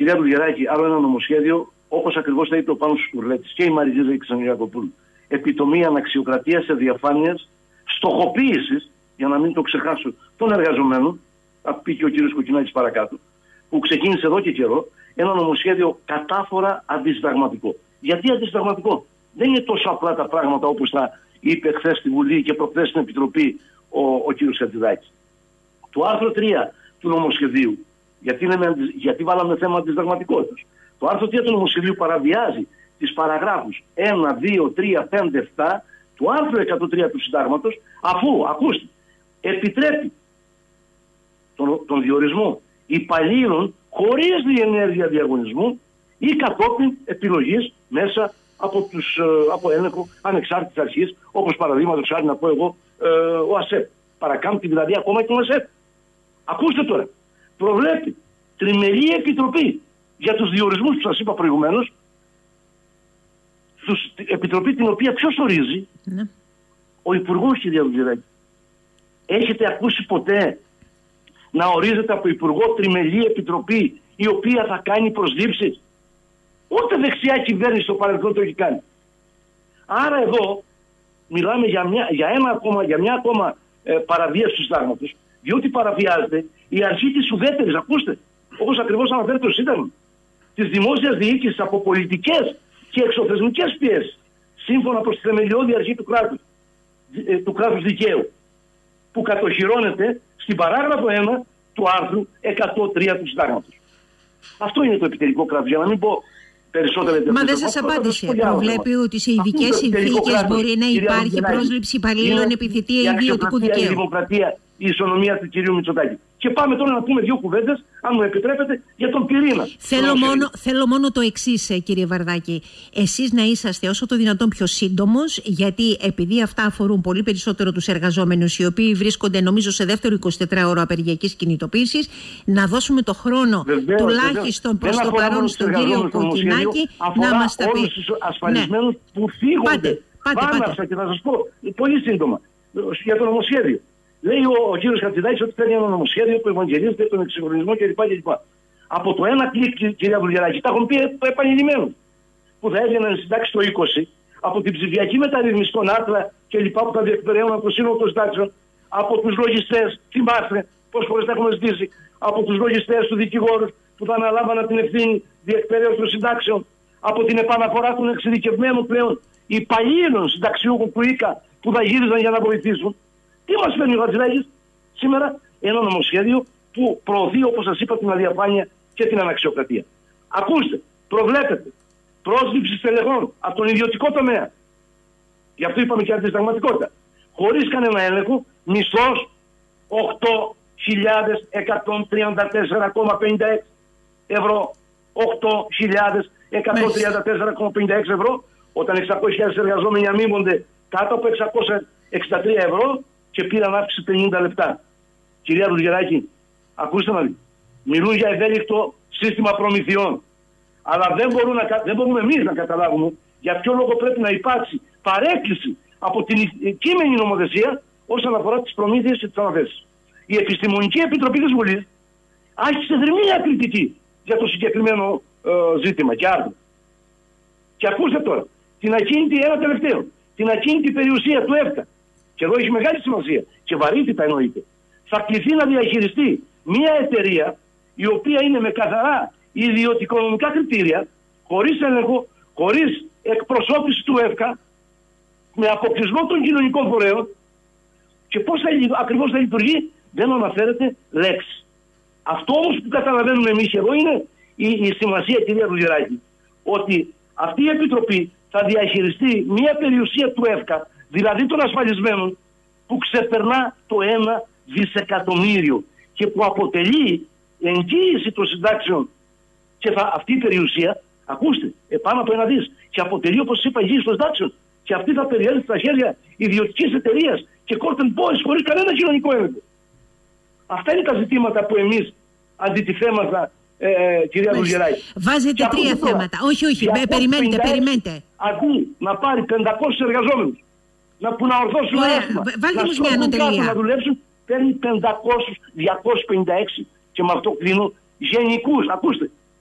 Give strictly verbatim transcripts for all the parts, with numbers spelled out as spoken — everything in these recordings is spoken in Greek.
κυρία Δουλγεράκη, άλλο ένα νομοσχέδιο, όπως ακριβώς θα είπε ο Πάνος Σκουρλέτης και η Μαριζίδα και η Ξανγιακοπούλου. Επιτομή αναξιοκρατίας σε διαφάνειας, στοχοποίησης, για να μην το ξεχάσω, των εργαζομένων, θα πει και ο κύριος Κοκκινάκης παρακάτω, που ξεκίνησε εδώ και καιρό, ένα νομοσχέδιο κατάφορα αντισυνταγματικό. Γιατί αντισυνταγματικό? Δεν είναι τόσο απλά τα πράγματα όπως τα είπε χθες στη Βουλή και προχθές στην Επιτροπή ο, ο κύριος Χατζηδάκης. Το άρθρο τρία του νομοσχεδίου, γιατί, είναι, γιατί βάλαμε θέμα αντισυνταγματικότητας, το άρθρο τρία του νομοσχεδίου παραβιάζει τις παραγράφους ένα, δύο, τρία, πέντε, επτά του άρθρου εκατόν τρία του Συντάγματος, αφού, ακούστε, επιτρέπει τον, τον διορισμό υπαλλήλων χωρίς διενέργεια διαγωνισμού ή κατόπιν επιλογής μέσα από, τους, από έλεγχο ανεξάρτητης αρχής, όπως παραδείγματος χάρη να πω εγώ ε, ο ΑΣΕΠ. Παρακάμπτει δηλαδή ακόμα και ο ΑΣΕΠ. Ακούστε τώρα, προβλέπει τριμελή επιτροπή για τους διορισμούς που σας είπα προηγουμένως, τους, επιτροπή την οποία ποιος ορίζει? Ναι. Ο Υπουργός, κυρία Δουλγεράκη. Έχετε ακούσει ποτέ να ορίζεται από Υπουργό τριμελή επιτροπή η οποία θα κάνει προσλήψεις? Ούτε δεξιά κυβέρνηση στο παρελθόν το έχει κάνει. Άρα εδώ μιλάμε για μια, για ένα ακόμα, για μια ακόμα ε, παραβίαση του Συντάγματος, διότι παραβιάζεται η αρχή της ουδέτερης, ακούστε, όπως ακριβώς αναφέρεται το Σύνταγμα, της δημόσιας διοίκησης από πολιτικές και εξωθεσμικές πιέσεις, σύμφωνα προς τη θεμελιώδη αρχή του κράτους, ε, του κράτους δικαίου, που κατοχυρώνεται στην παράγραφο ένα του άρθρου εκατόν τρία του Συντάγματος. Αυτό είναι το επιτελικό κράτος, για να μην πω περισσότερα. Μα δεν σας απάντησε. Προβλέπει ότι σε ειδικές συνθήκες μπορεί να υπάρχει πρόσληψη υπαλλήλων επί θητεία ιδιωτικού δικαίου. Η δημοκρατία, η ισονομία του κυρίου Μητσοτάκη. Και πάμε τώρα να πούμε δύο κουβέντες, αν μου επιτρέπετε, για τον πυρήνα. Θέλω μόνο, θέλω μόνο το εξής, κύριε Βαρδάκη. Εσείς να είσαστε όσο το δυνατόν πιο σύντομος, γιατί επειδή αυτά αφορούν πολύ περισσότερο τους εργαζόμενους, οι οποίοι βρίσκονται νομίζω σε δεύτερο εικοσιτετράωρο απεργιακής κινητοποίησης, να δώσουμε το χρόνο βεβαίως, τουλάχιστον προς το παρόν στον κύριο Κοκκινάκη να μας τα πει. Όλους τους ασφαλισμένους ναι. που φύγονται. Πάτε, και θα σας πω πολύ σύντομα για το νομοσχέδιο. Λέει ο, ο κύριος Χατζηδάκης ότι θέλει ένα νομοσχέδιο που ευαγγελίζεται τον εξυγχρονισμό κλπ. Από το ένα κλικ, κυρία Δουλγεράκη, τα έχουν πει επανειλημμένως, που θα έβγαιναν συντάξει το είκοσι, από την ψηφιακή μεταρρύθμιση των άρθρα κλπ. Που θα διεκπαιρέουν από το σύνολο των συντάξεων, από τους λογιστές, θυμάστε πόσες φορές τα έχουμε ζητήσει, από τους λογιστές, του δικηγόρους που θα αναλάμβαναν την ευθύνη διεκπαιρέωσης των συντάξεων, από την επαναφορά των εξειδικευμένων πλέον υπαλλήλων συνταξιούχων του ΙΚΑ που θα γύριζαν για να βοηθήσουν. Τι μας φέρνει ο Χατζηδάκης σήμερα? Ένα νομοσχέδιο που προωθεί, όπως σας είπα, την αδιαφάνεια και την αναξιοκρατία. Ακούστε, προβλέπετε πρόσληψη στελεχών από τον ιδιωτικό τομέα. Γι' αυτό είπαμε και αντισυνταγματικότητα. Χωρίς κανένα έλεγχο, μισθός οκτώ χιλιάδες εκατόν τριάντα τέσσερα κόμμα πενήντα έξι ευρώ. οκτώ χιλιάδες εκατόν τριάντα τέσσερα κόμμα πενήντα έξι ευρώ, όταν εξακόσιες χιλιάδες εργαζόμενοι αμείβονται κάτω από εξακόσια εξήντα τρία ευρώ και πήραν αύξηση πενήντα λεπτά. Κυρία Δουλγεράκη, ακούστε να δείτε. Μιλούν για ευέλικτο σύστημα προμηθειών. Αλλά δεν, μπορούν να, δεν μπορούμε εμείς να καταλάβουμε για ποιο λόγο πρέπει να υπάρξει παρέκκληση από την κείμενη νομοθεσία όσον αφορά τις προμήθειες και τις αναθέσεις. Η Επιστημονική Επιτροπή της Βουλής άρχισε δρυμία κριτική για το συγκεκριμένο ε, ζήτημα και άρθρο. Και ακούστε τώρα, την ακίνητη, ένα τελευταίο, την ακίνητη περιουσία του ΕΦΚΑ. Και εδώ έχει μεγάλη σημασία και βαρύτητα εννοείται. Θα κληθεί να διαχειριστεί μια εταιρεία η οποία είναι με καθαρά ιδιωτικονομικά κριτήρια, χωρίς έλεγχο, χωρίς εκπροσώπηση του ΕΦΚΑ, με αποκλεισμό των κοινωνικών φορέων. Και πώς θα, ακριβώς θα λειτουργεί, δεν αναφέρεται λέξη. Αυτό όμως που καταλαβαίνουμε εμείς εδώ είναι η, η σημασία, κυρία Δουλγεράκη, ότι αυτή η Επιτροπή θα διαχειριστεί μια περιουσία του ΕΦΚΑ, δηλαδή των ασφαλισμένων, που ξεπερνά το ένα δισεκατομμύριο και που αποτελεί εγγύηση των συντάξεων. Και θα, αυτή η περιουσία, ακούστε, επάνω από ένα δις, και αποτελεί, όπως είπα, εγγύηση των συντάξεων. Και αυτή θα περιέλθει στα χέρια ιδιωτικής εταιρείας και Corten Boys χωρίς κανένα κοινωνικό έλεγχο. Αυτά είναι τα ζητήματα που εμείς αντιτιθέμαθα, ε, κυρία Δουλγεράκη. Βάζετε τρία τώρα, θέματα. Όχι, όχι, περιμένετε, περιμένετε. Αντί να πάρει πεντακόσιους εργαζόμενους, να, που να ορθώσουν άσχημα, βάλτε όμως μια ανωτελεία. Να δουλέψουν, παίρνει πεντακόσιους, διακόσιους πενήντα έξι και με αυτό κλείνω γενικούς, ακούστε,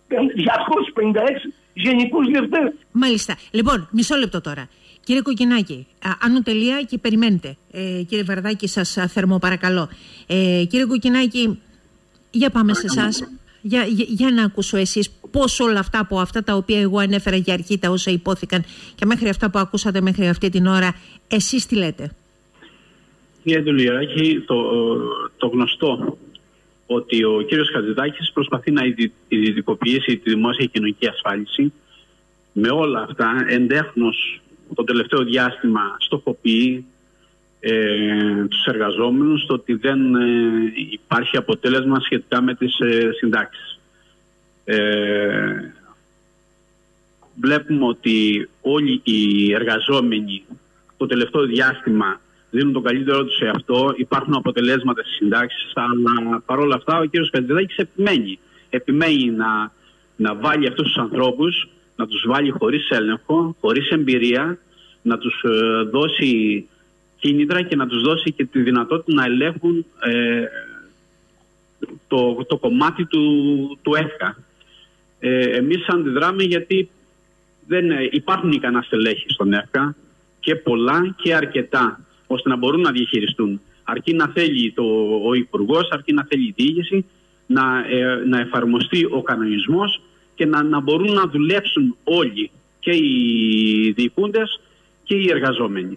διακόσιους πενήντα έξι γενικούς διευθυντές. Μάλιστα. Λοιπόν, μισό λεπτό τώρα. Κύριε Κοκκινάκη, άνω τελεία και περιμένετε. Ε, κύριε Βαρδάκη, σας θερμό παρακαλώ. Ε, κύριε Κοκκινάκη, για πάμε σε εσάς. Για, για, για να ακούσω εσείς πώς όλα αυτά από αυτά τα οποία εγώ ανέφερα για αρχή, τα όσα υπόθηκαν και μέχρι αυτά που ακούσατε μέχρι αυτή την ώρα, εσείς τι λέτε? Κύριε Δουλιαράκη, το, το γνωστό ότι ο κύριος Χατζηδάκης προσπαθεί να ιδιωτικοποιήσει τη δημόσια κοινωνική ασφάλιση. Με όλα αυτά, εντέχνως το τελευταίο διάστημα στοχοποιεί ε, τους εργαζόμενους στο ότι δεν ε, υπάρχει αποτέλεσμα σχετικά με τις ε, συντάξεις. Ε, βλέπουμε ότι όλοι οι εργαζόμενοι το τελευταίο διάστημα δίνουν τον καλύτερό τους σε αυτό, υπάρχουν αποτελέσματα στις συντάξεις, αλλά παρόλα αυτά ο κύριος Χατζηδάκης επιμένει. Επιμένει να, να βάλει αυτούς τους ανθρώπους, να τους βάλει χωρίς έλεγχο, χωρίς εμπειρία, να τους ε, δώσει κίνητρα και να τους δώσει και τη δυνατότητα να ελέγχουν ε, το, το κομμάτι του, του ΕΦΚΑ. Ε, εμείς αντιδράμε γιατί δεν υπάρχουν ικανά στελέχη στον ΕΦΚΑ και πολλά και αρκετά, ώστε να μπορούν να διαχειριστούν. Αρκεί να θέλει το, ο Υπουργός, αρκεί να θέλει η διοίκηση, να, ε, να εφαρμοστεί ο κανονισμός και να, να μπορούν να δουλέψουν όλοι, και οι διοικούντες και οι εργαζόμενοι.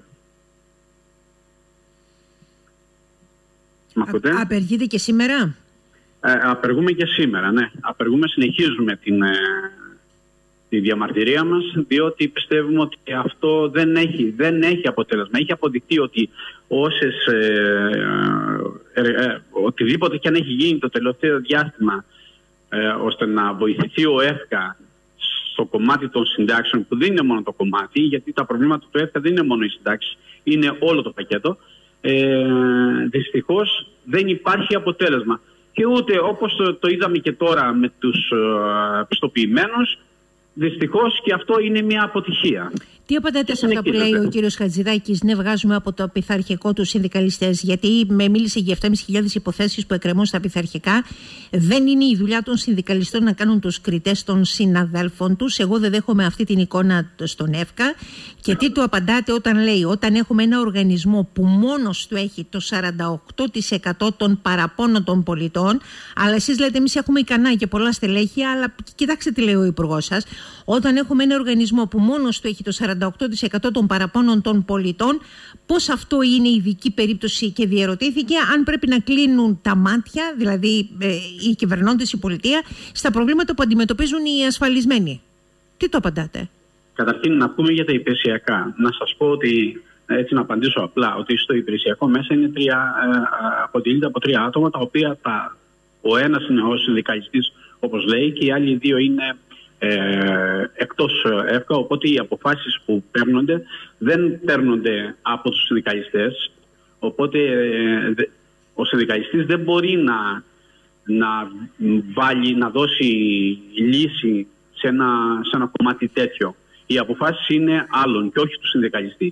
Α, απεργείτε και σήμερα? Ε, απεργούμε και σήμερα, ναι. Απεργούμε, συνεχίζουμε την, ε, τη διαμαρτυρία μας, διότι πιστεύουμε ότι αυτό δεν έχει, δεν έχει αποτέλεσμα. Έχει αποδειχτεί ότι όσες, ε, ε, ε, οτιδήποτε και αν έχει γίνει το τελευταίο διάστημα ε, ώστε να βοηθηθεί ο ΕΦΚΑ στο κομμάτι των συντάξεων, που δεν είναι μόνο το κομμάτι, γιατί τα προβλήματα του ΕΦΚΑ δεν είναι μόνο οι συντάξεις, είναι όλο το πακέτο. Ε, δυστυχώς δεν υπάρχει αποτέλεσμα. Και ούτε, όπως το, το είδαμε και τώρα με τους ε, πιστοποιημένους, δυστυχώς και αυτό είναι μια αποτυχία. Τι απαντάτε σε αυτά που λέει ο κύριος Χατζηδάκης? Ναι, βγάζουμε από το πειθαρχικό τους συνδικαλιστές, γιατί με μίλησε για επτά χιλιάδες πεντακόσιες υποθέσεις που εκκρεμούν στα πειθαρχικά. Δεν είναι η δουλειά των συνδικαλιστών να κάνουν τους κριτές των συναδέλφων τους. Εγώ δεν δέχομαι αυτή την εικόνα στον ΕΦΚΑ. Και τι του απαντάτε όταν λέει, όταν έχουμε ένα οργανισμό που μόνος του έχει το σαράντα οκτώ τοις εκατό των παραπώνων των πολιτών, αλλά εσείς λέτε εμείς έχουμε ικανά και πολλά στελέχη, αλλά κοιτάξτε τι λέει ο Υπουργός σας. Όταν έχουμε ένα οργανισμό που μόνος του έχει το σαράντα οκτώ τοις εκατό των παραπώνων των πολιτών, πώς αυτό είναι ειδική περίπτωση? Και διερωτήθηκε αν πρέπει να κλείνουν τα μάτια, δηλαδή ε, οι κυβερνώντες, η πολιτεία, στα προβλήματα που αντιμετωπίζουν οι ασφαλισμένοι. Τι το απαντάτε? Καταρχήν να πούμε για τα υπηρεσιακά. Να σας πω ότι, έτσι να απαντήσω απλά, ότι στο υπηρεσιακό μέσα είναι τρία, ε, αποτελείται από τρία άτομα, τα οποία τα, ο ένας είναι ο συνδικαλιστής, όπως λέει, και οι άλλοι δύο είναι Ε, εκτός ΕΦΚΑ, οπότε οι αποφάσεις που παίρνονται δεν παίρνονται από τους συνδικαλιστές, οπότε ε, ο συνδικαλιστής δεν μπορεί να, να βάλει, να δώσει λύση σε ένα, σε ένα κομμάτι τέτοιο. Οι αποφάσεις είναι άλλων και όχι του συνδικαλιστή.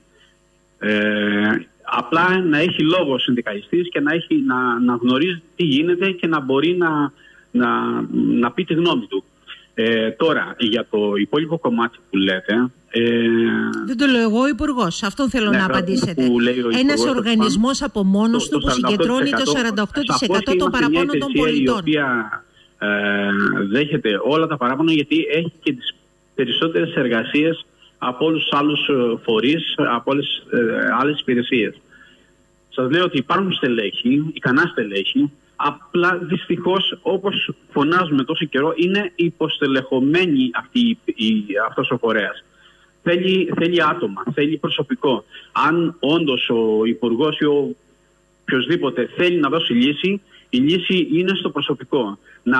Ε, απλά να έχει λόγο ο συνδικαλιστής και να, έχει, να, να γνωρίζει τι γίνεται και να μπορεί να, να, να πει τη γνώμη του. Ε, τώρα, για το υπόλοιπο κομμάτι που λέτε... Ε, δεν το λέω εγώ, ο Υπουργός. Αυτό θέλω ναι, να απαντήσετε. Ένας οργανισμός από μόνος του που συγκεντρώνει το σαράντα οκτώ τοις εκατό των παραπώνων των πολιτών. Η οποία ε, δέχεται όλα τα παράπονα, γιατί έχει και τις περισσότερες εργασίες από όλους τους άλλους φορείς, από όλες ε, άλλες υπηρεσίες. Σας λέω ότι υπάρχουν στελέχη, ικανά στελέχη, απλά δυστυχώς, όπως φωνάζουμε τόσο καιρό, είναι υποστελεχωμένη αυτή, η, αυτός ο φορέας. Θέλει, θέλει άτομα, θέλει προσωπικό. Αν όντως ο Υπουργός ή ο οποιοσδήποτε θέλει να δώσει λύση, η λύση είναι στο προσωπικό. Να,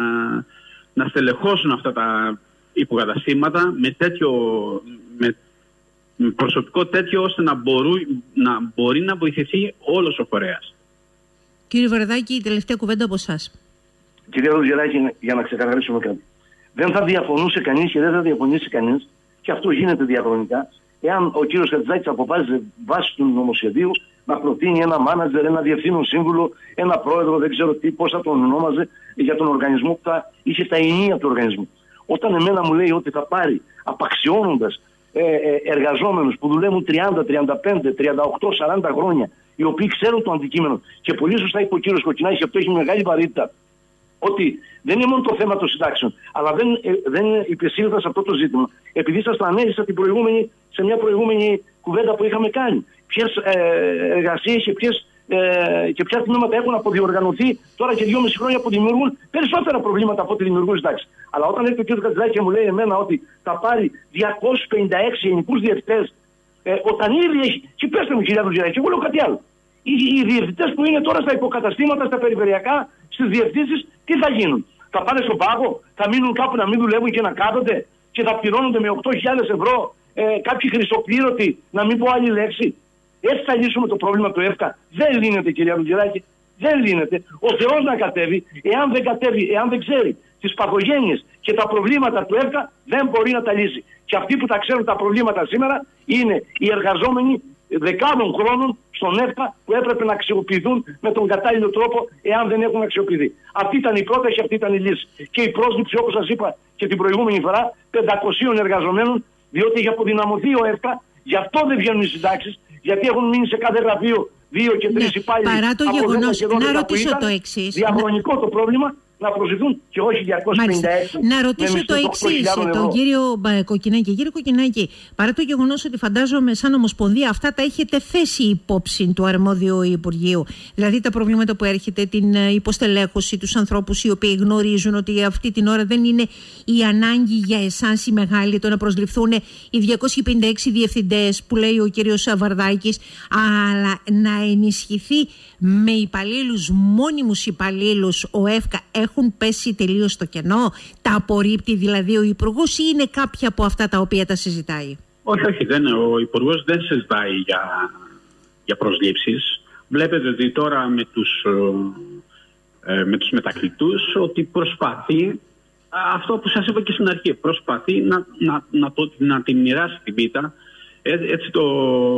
να στελεχώσουν αυτά τα υποκαταστήματα με, τέτοιο, με προσωπικό τέτοιο, ώστε να, μπορού, να μπορεί να βοηθηθεί όλος ο φορέας. Κύριε Βαρδάκη, η τελευταία κουβέντα από εσάς. Κύριε Δουλιαράκη, για να ξεκαθαρίσουμε κάτι. Δεν θα διαφωνούσε κανείς και δεν θα διαφωνήσει κανείς, και αυτό γίνεται διαχρονικά, εάν ο κύριος Χατζηδάκης αποφάσισε βάσει του νομοσχεδίου να προτείνει ένα μάνατζερ, ένα διευθύνων σύμβουλο, ένα πρόεδρο, δεν ξέρω τι, πώς θα τον ονόμαζε, για τον οργανισμό που θα είχε τα ενία του οργανισμού. Όταν εμένα μου λέει ότι θα πάρει απαξιώνοντας ε, ε, εργαζόμενους που δουλεύουν τριάντα, τριάντα πέντε, τριάντα οκτώ, σαράντα χρόνια, οι οποίοι ξέρουν το αντικείμενο, και πολύ σωστά είπε ο κύριος Κοκκινάκης, και αυτό έχει μεγάλη βαρύτητα, ότι δεν είναι μόνο το θέμα των συντάξεων, αλλά δεν, ε, δεν υπεσήλθα σε αυτό το ζήτημα, επειδή σας το ανέδεισα την προηγούμενη, σε μια προηγούμενη κουβέντα που είχαμε κάνει. Ποιες ε, εργασίες και, ποιες, ε, και ποια τμήματα έχουν αποδιοργανωθεί τώρα και δυόμιση χρόνια που δημιουργούν περισσότερα προβλήματα από ό,τι δημιουργούν συντάξεις. Αλλά όταν έρθει ο κ. Χατζηδάκης και μου λέει εμένα ότι θα πάρει διακόσιους πενήντα έξι γενικούς διευθυντές, ε, όταν ήδη έχει. Και πέστε μου, κυρία Δουζεράκη, εγώ λέω κάτι άλλο. Οι, οι διευθυντές που είναι τώρα στα υποκαταστήματα, στα περιφερειακά, στις διευθύνσεις, τι θα γίνουν? Θα πάνε στον πάγο, θα μείνουν κάπου να μην δουλεύουν και να κάθονται και θα πληρώνονται με οκτώ χιλιάδες ευρώ ε, κάποιοι χρυσοπλήρωτοι, να μην πω άλλη λέξη. Έτσι θα λύσουμε το πρόβλημα του ΕΦΚΑ? Δεν λύνεται, κυρία Δουζεράκη. Δεν λύνεται. Ο Θεός να κατέβει, εάν δεν κατέβει, εάν δεν ξέρει τις παθογένειες και τα προβλήματα του ΕΦΚΑ, δεν μπορεί να τα λύσει. Και αυτοί που τα ξέρουν τα προβλήματα σήμερα είναι οι εργαζόμενοι δεκάδων χρόνων στον ΕΦΚΑ, που έπρεπε να αξιοποιηθούν με τον κατάλληλο τρόπο, εάν δεν έχουν αξιοποιηθεί. Αυτή ήταν η πρόταση, αυτή ήταν η λύση. Και η πρόσληψη, όπως σας είπα και την προηγούμενη φορά, πεντακοσίων εργαζομένων, διότι έχει αποδυναμωθεί ο ΕΦΚΑ, γι' αυτό δεν βγαίνουν οι συντάξεις, γιατί έχουν μείνει σε κάθε γραφείο δύο και τρεις ναι, υπάλληλοι. Παρά το γεγονός, να ρωτήσω το εξής. Διαχρονικό να... το πρόβλημα. Να προσθεθούν και όχι διακόσιους πενήντα έξι. Να ρωτήσω το εξής, τον κύριο Κοκκινάκη. Κύριε Κοκκινάκη, παρά το γεγονός ότι φαντάζομαι σαν Ομοσπονδία αυτά τα έχετε θέσει υπόψη του αρμόδιου Υπουργείου, δηλαδή τα προβλήματα που έρχεται, την υποστελέχωση, τους ανθρώπους οι οποίοι γνωρίζουν ότι αυτή την ώρα δεν είναι η ανάγκη για εσάς η μεγάλη το να προσληφθούν οι διακόσιοι πενήντα έξι διευθυντές που λέει ο κύριος Βαρδάκης, αλλά να ενισχυθεί με υπαλλήλους, μόνιμους υπαλλήλους ο ΕΦΚΑ. Έχουν πέσει τελείως στο κενό? Τα απορρίπτει δηλαδή ο Υπουργός ή είναι κάποια από αυτά τα οποία τα συζητάει? Όχι, όχι, δεν, ο Υπουργός δεν συζητάει για, για προσλήψεις. Βλέπετε ότι τώρα με τους, ε, με τους μετακλητούς ότι προσπαθεί αυτό που σας είπα και στην αρχή, προσπαθεί να, να, να, το, να την μοιράσει την πίτα. Ε, έτσι το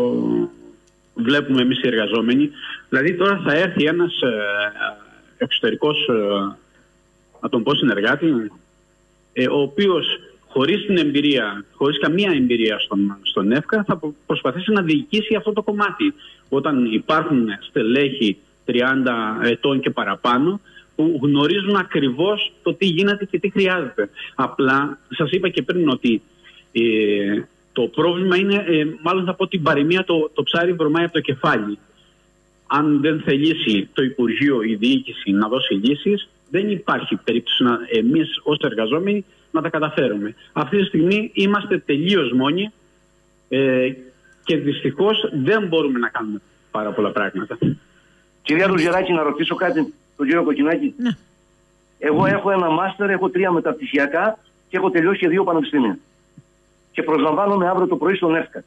βλέπουμε εμείς οι εργαζόμενοι. Δηλαδή τώρα θα έρθει ένας ε, εξωτερικός, ε, να τον πω συνεργάτη, ε, ο οποίος χωρίς την εμπειρία, χωρίς καμία εμπειρία στον, στον ΕΦΚΑ θα προσπαθήσει να διοικήσει αυτό το κομμάτι. Όταν υπάρχουν στελέχη τριάντα ετών και παραπάνω που γνωρίζουν ακριβώς το τι γίνεται και τι χρειάζεται. Απλά σας είπα και πριν ότι ε, το πρόβλημα είναι, ε, μάλλον θα πω την παροιμία, το, το ψάρι βρωμάει από το κεφάλι. Αν δεν θελήσει το Υπουργείο, η διοίκηση να δώσει λύσεις, δεν υπάρχει περίπτωση να, εμείς ως εργαζόμενοι να τα καταφέρουμε. Αυτή τη στιγμή είμαστε τελείως μόνοι ε, και δυστυχώς δεν μπορούμε να κάνουμε πάρα πολλά πράγματα. Κυρία Δουζεράκη, να ρωτήσω κάτι τον κύριο Κοκκινάκη. Ναι. Εγώ έχω ένα μάστερ, έχω τρία μεταπτυχιακά και έχω τελειώσει και δύο πανεπιστήμια. Και προσλαμβάνομαι αύριο το πρωί στον ΕΦΚΑ.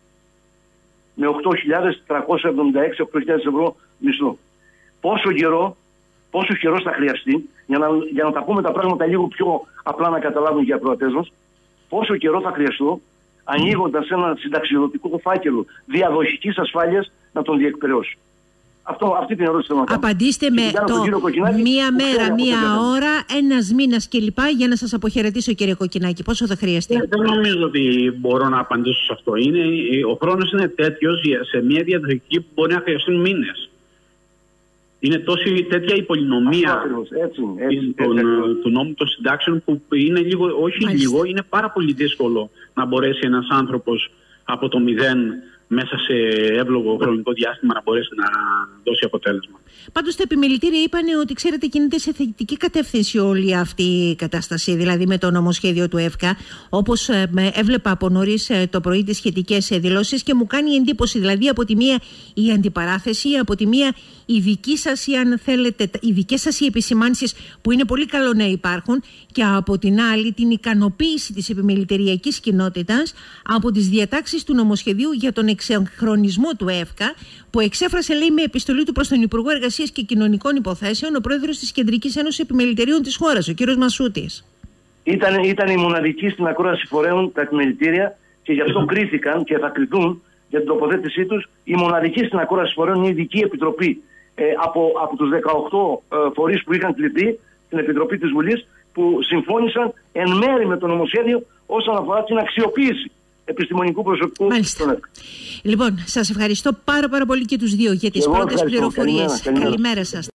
Με οκτώ χιλιάδες τριακόσια εβδομήντα έξι οκτώ χιλιάδες ευρώ μισθό. Πόσο καιρό, πόσο καιρό θα χρειαστεί, για να, για να τα πούμε τα πράγματα λίγο πιο απλά να καταλάβουν και οι ακροατές μας, πόσο καιρό θα χρειαστώ, ανοίγοντας ένα συνταξιδοτικό φάκελο διαδοχικής ασφάλειας, να τον διεκπαιρεώσω. Αυτό, αυτή την ερώτηση θέλω να κάνω. Απαντήστε με το μία μέρα, μία ώρα, ένας μήνας κλπ. Για να σας αποχαιρετήσω, κύριε Κοκκινάκη. Πόσο θα χρειαστεί? Δεν, δεν νομίζω ότι μπορώ να απαντήσω σε αυτό. Είναι, ο χρόνος είναι τέτοιος σε μια διαδοχική που μπορεί να χρειαστούν μήνες. Είναι τόση τέτοια η πολυνομία έτσι, έτσι, του, έτσι, του νόμου των συντάξεων που είναι λίγο, όχι Μάλιστα. λίγο, είναι πάρα πολύ δύσκολο να μπορέσει ένας άνθρωπος από το μηδέν μέσα σε εύλογο χρονικό διάστημα να μπορέσει να δώσει αποτέλεσμα. Πάντως τα επιμελητήρια είπαν ότι, ξέρετε, κινείται σε θετική κατεύθυνση όλη αυτή η κατάσταση, δηλαδή με το νομοσχέδιο του ΕΦΚΑ, όπως ε, έβλεπα από νωρίς ε, το πρωί τις σχετικές ε, δηλώσεις, και μου κάνει εντύπωση, δηλαδή από τη μία η αντιπαράθεση, από τη μία η δική σας, ή αν θέλετε, οι δικές σας οι επισημάνσεις που είναι πολύ καλό να υπάρχουν, και από την άλλη την ικανοποίηση της επιμελητηριακής κοινότητας από τις διατάξεις του νομοσχεδίου για τον εξυγχρονισμό του ΕΦΚΑ, που εξέφρασε, λέει, με επιστολή του προς τον Υπουργό Εργασίας και Κοινωνικών Υποθέσεων ο πρόεδρος της Κεντρικής Ένωσης Επιμελητηρίων της χώρας, ο κύριος Μασούτης. Ήταν, ήταν η μοναδική στην ακρόαση φορέων τα επιμελητήρια, και γι' αυτό κρίθηκαν και θα κριθούν για την τοποθέτησή τους. Η μοναδική στην ακρόαση φορέων είναι η ειδική επιτροπή ε, από, από τους δεκαοκτώ ε, φορείς που είχαν κληθεί στην Επιτροπή της Βουλής, που συμφώνησαν εν μέρη με το νομοσχέδιο όσον αφορά την αξιοποίηση επιστημονικού προσωπικού. Μάλιστα. Λοιπόν, σας ευχαριστώ πάρα πάρα πολύ και τους δύο για τις πρώτες πληροφορίες. Καλημέρα, καλημέρα σας.